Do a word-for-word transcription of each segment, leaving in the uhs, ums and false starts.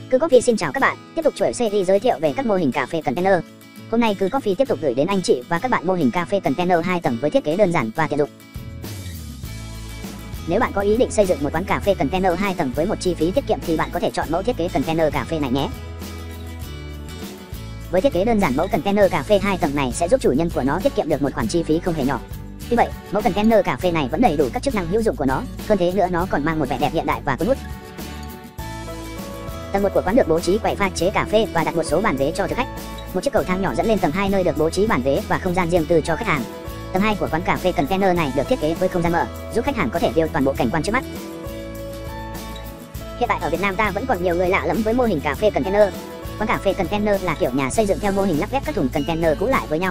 Cư Coffee xin chào các bạn, tiếp tục chuỗi series giới thiệu về các mô hình cà phê container. Hôm nay Cư Coffee tiếp tục gửi đến anh chị và các bạn mô hình cà phê container hai tầng với thiết kế đơn giản và tiện dụng. Nếu bạn có ý định xây dựng một quán cà phê container hai tầng với một chi phí tiết kiệm thì bạn có thể chọn mẫu thiết kế container cà phê này nhé. Với thiết kế đơn giản, mẫu container cà phê hai tầng này sẽ giúp chủ nhân của nó tiết kiệm được một khoản chi phí không hề nhỏ. Tuy vậy, mẫu container cà phê này vẫn đầy đủ các chức năng hữu dụng của nó, hơn thế nữa nó còn mang một vẻ đẹp hiện đại và cuốn hút. Tầng một của quán được bố trí quầy pha chế cà phê và đặt một số bàn ghế cho thực khách. Một chiếc cầu thang nhỏ dẫn lên tầng hai nơi được bố trí bàn ghế và không gian riêng tư cho khách hàng. Tầng hai của quán cà phê container này được thiết kế với không gian mở, giúp khách hàng có thể view toàn bộ cảnh quan trước mắt. Hiện tại ở Việt Nam ta vẫn còn nhiều người lạ lẫm với mô hình cà phê container. Quán cà phê container là kiểu nhà xây dựng theo mô hình lắp ghép các thùng container cũ lại với nhau.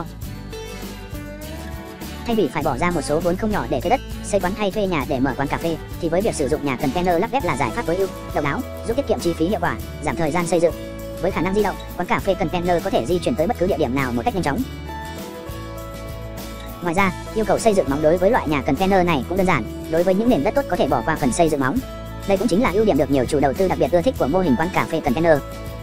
Thay vì phải bỏ ra một số vốn không nhỏ để thuê đất, xây quán hay thuê nhà để mở quán cà phê, thì với việc sử dụng nhà container lắp ghép là giải pháp tối ưu, độc đáo, giúp tiết kiệm chi phí hiệu quả, giảm thời gian xây dựng. Với khả năng di động, quán cà phê container có thể di chuyển tới bất cứ địa điểm nào một cách nhanh chóng. Ngoài ra, yêu cầu xây dựng móng đối với loại nhà container này cũng đơn giản. Đối với những nền đất tốt có thể bỏ qua phần xây dựng móng. Đây cũng chính là ưu điểm được nhiều chủ đầu tư đặc biệt ưa thích của mô hình quán cà phê container.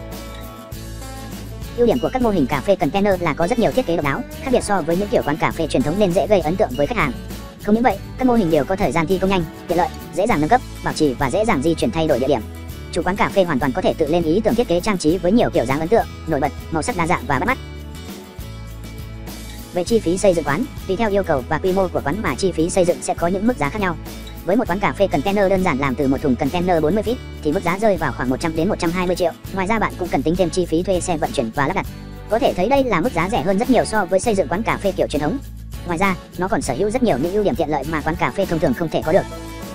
Ưu điểm của các mô hình cà phê container là có rất nhiều thiết kế độc đáo, khác biệt so với những kiểu quán cà phê truyền thống nên dễ gây ấn tượng với khách hàng. Không những vậy, các mô hình đều có thời gian thi công nhanh, tiện lợi, dễ dàng nâng cấp, bảo trì và dễ dàng di chuyển thay đổi địa điểm. Chủ quán cà phê hoàn toàn có thể tự lên ý tưởng thiết kế trang trí với nhiều kiểu dáng ấn tượng, nổi bật, màu sắc đa dạng và bắt mắt. Về chi phí xây dựng quán, tùy theo yêu cầu và quy mô của quán mà chi phí xây dựng sẽ có những mức giá khác nhau. Với một quán cà phê container đơn giản làm từ một thùng container bốn mươi feet thì mức giá rơi vào khoảng một trăm đến một trăm hai mươi triệu. Ngoài ra bạn cũng cần tính thêm chi phí thuê xe vận chuyển và lắp đặt. Có thể thấy đây là mức giá rẻ hơn rất nhiều so với xây dựng quán cà phê kiểu truyền thống. Ngoài ra, nó còn sở hữu rất nhiều những ưu điểm tiện lợi mà quán cà phê thông thường không thể có được.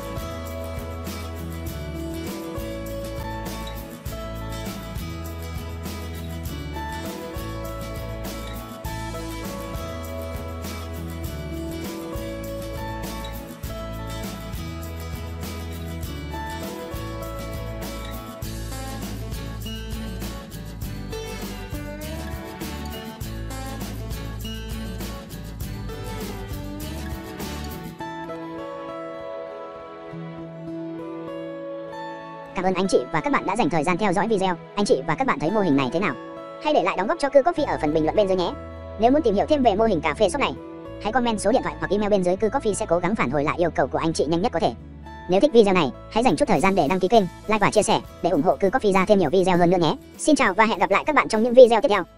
Cảm ơn anh chị và các bạn đã dành thời gian theo dõi video. Anh chị và các bạn thấy mô hình này thế nào? Hãy để lại đóng góp cho Cư Coffee ở phần bình luận bên dưới nhé. Nếu muốn tìm hiểu thêm về mô hình cà phê shop này, hãy comment số điện thoại hoặc email bên dưới, Cư Coffee sẽ cố gắng phản hồi lại yêu cầu của anh chị nhanh nhất có thể. Nếu thích video này, hãy dành chút thời gian để đăng ký kênh, like và chia sẻ để ủng hộ Cư Coffee ra thêm nhiều video hơn nữa nhé. Xin chào và hẹn gặp lại các bạn trong những video tiếp theo.